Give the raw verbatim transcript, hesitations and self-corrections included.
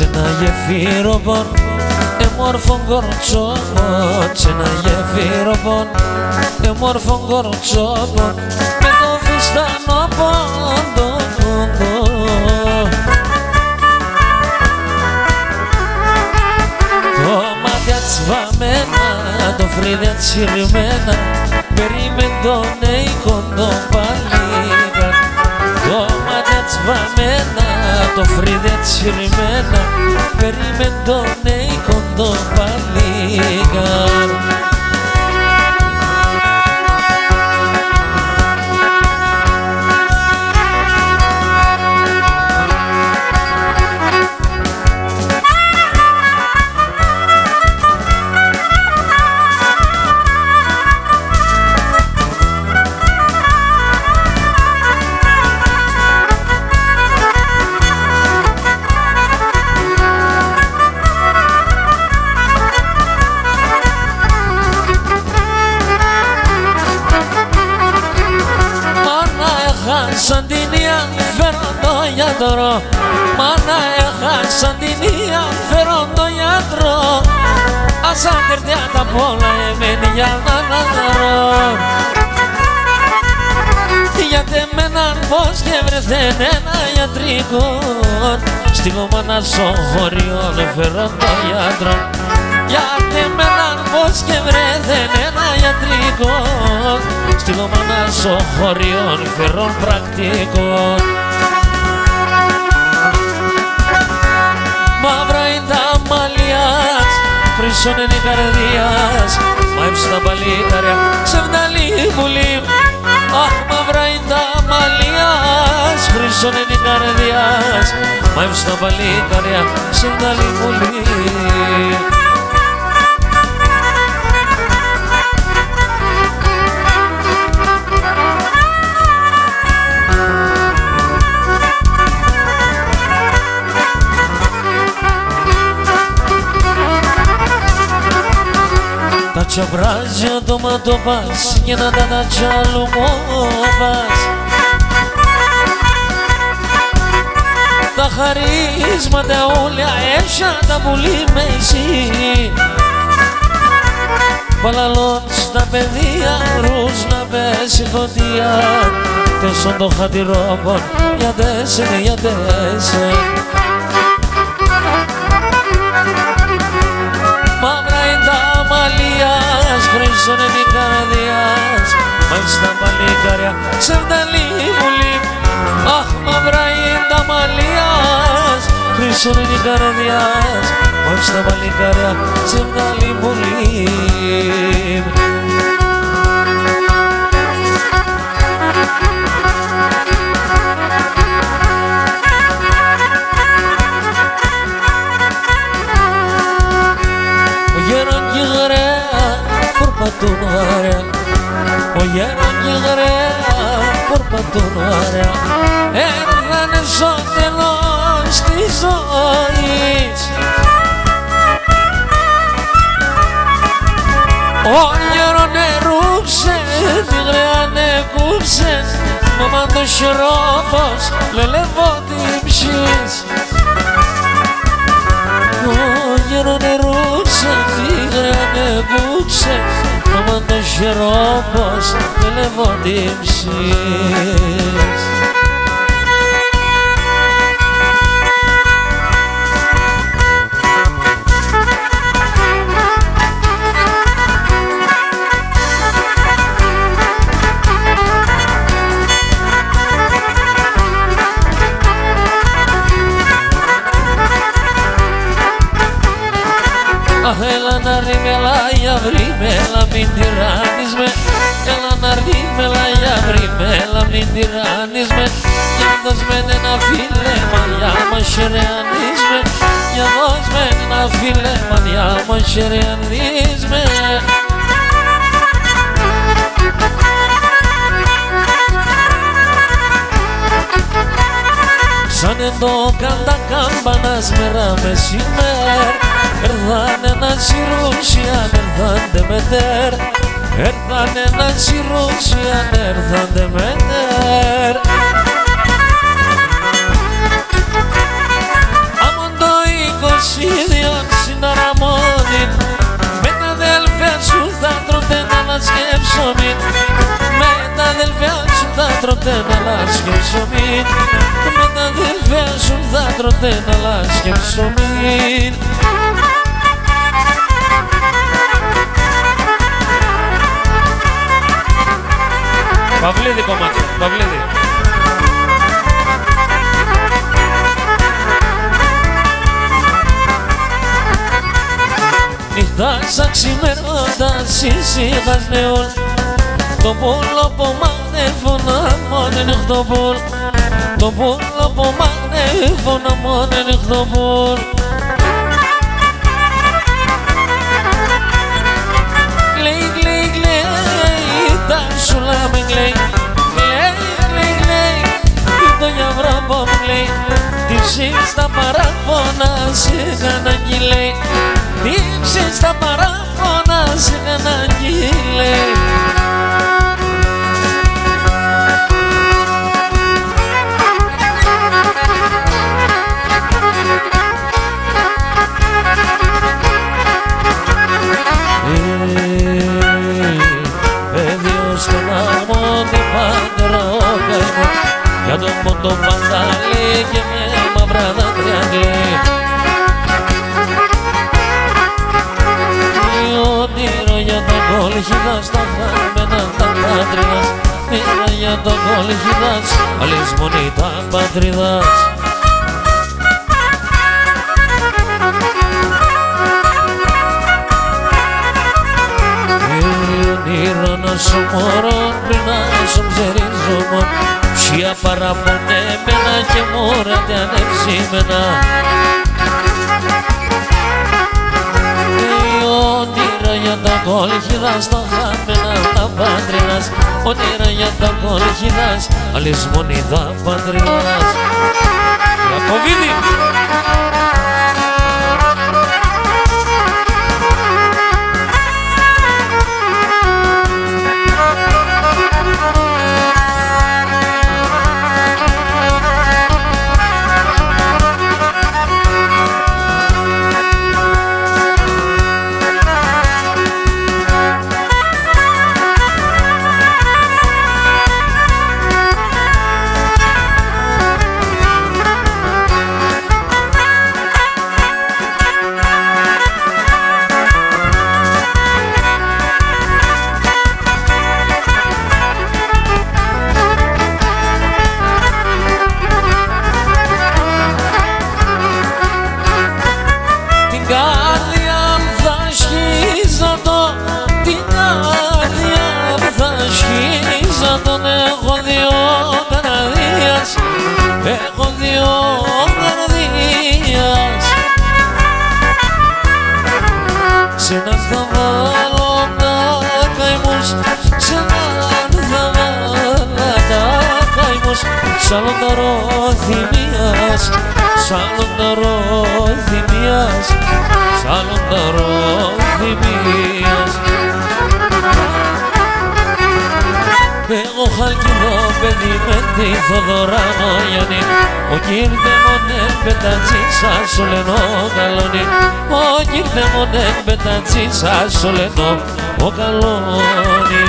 σε ένα γεφύροπον εμόρφων κορτσόπων, σε ένα γεφύροπον εμόρφων κορτσόπων με το φυστανό πόντο. Το μάτια τσβαμένα, το φρύδια τσιρμένα, περίμεν τον εικόντο παλίκα. Το μάτια τσβαμένα, το φρύδια τσιρμένα, περίμεν τον εικόντο παλίκα. Έχασαν την φέρον το γιατρό, μάνα έχασαν την φέρον το γιατρό. Ασαν τερτιά τα πολλά εμένη για να ναδρώ. Γιατί εμέναν πως και βρεθεν ένα γιατρικό, στη γομάνα στο χωριό φέρον το γιατρό. Γιατί εμέναν πως και βρεθεν ένα γιατρικό, στη γομάνα στο χωριό φέρον πρακτικό. Μαύρα είναι τα μαλλιάς, χρυσόν είναι η καρδιάς, μαύψε τα παλίκαρια σε βδαλή βουλή. Αχ, μαύρα είναι τα μαλλιάς, χρυσόν είναι η καρδιάς, μαύψε τα παλίκαρια σε βδαλή βουλή. Τα τσαμπράζει το ματοπάς και να τα τα τσαλουμόπας. Τα χαρίσματα όλα έσια τα πουλί με εσύ. Παλαλών στα παιδεία ρούς να πέσει φωτιά, τέσσον το χατηρόπον για τέσσερ, για τέσσερ. Μαύρα είναι τα μαλλιάς, χρυσόν είναι η καρδιάς, μαύψε τα παλίκαρια σε βδαλή βουλή. Αχ, μαύρα είναι τα μαλλιάς, χρυσόν είναι η καρδιάς, μαύψε τα παλίκαρια σε βδαλή βουλή. Περπατούν ωραία, ο γέρον και γραία περπατούν ωραία. Έρθανε στο τέλος της ζωής. Ο γέρον ερούψε, τη γραία νεκούψε, μαμά το χειρόπος λελεύω την ψής. Ο γέρον ερούψε, τη γραία νεκούψε, μαμά το χειρόπος λελεύω την ψής. Αχ, έλα να ρί με λάγια βρει με, έλα μην τυράννεις με. Έλα να ρί με λάγια βρει με, έλα μην τυράννεις με. Για δώσ' με ένα φίλε μανιά μας χαιρεανείς με. Για δώσ' με ένα φίλε μανιά μας χαιρεανείς με. Σαν εδώ κάντα κάμπανας μέρα μεσημέρ, έρθανε να σιρούσιαν, έρθαντε μετέρ. Έρθανε να σιρούσιαν, έρθαντε μετέρ. Αμον το τρώτε αλλά και ψωμί. Με τα αδελφιά σου θα τρώτε αλλά και ψωμί. Παυλίδη κομμάτι, Παυλίδη. Νύχτασα ξημερώντας ησύχασνε όλ. Το πουλο που μαγνέφωνα μόνο νυχτοπούλ. Το πουλο που μαγνέφωνα μόνο νυχτοπούλ. Γλέι, γλέι, γλέι, τα σουλά με γλέι. Γλέι, γλέι, γλέι, το γιαβρό που μου γλέι. Τύψεις τα παράπονα σε κανάκι λέει. Τύψεις τα παράπονα σε κανάκι λέει. Για τον πόντο πανταλή και με μαύρα δάκρυα κλαίει. Όνειρο για τον κολχιδά στα χαμένα τα πατρίδας. Όνειρο για τον κολχιδά, άλλης μονή τα πατρίδας. Όνειρο να σου μωρώ πριν να σου ξερίζομαι. Ψία παραπονέμενα και μόραται ανεψίμενα. Όνειρα για τα κολχιδά στα χαμένα τα πατρίδας. Όνειρα για τα κολχιδά, άλλης μονή τα πατρίδας. Ιακωβίδη! Έχω δύο καρδίας. Σ' έναν θα βάλω τα καημούς, σ' έναν θα βάλω τα καημούς. Σ' άλλον τα ροθυμίας, σ' άλλον τα ροθυμίας, σ' άλλον τα ροθυμίας. Εγώ χαλκινό παιδί με τη Θοδωρά Νογιάννη. Ο κύρτε μονέ πετατζίσα σου λένε ο καλόνι. Ο κύρτε μονέ πετατζίσα σου λένε ο καλόνι.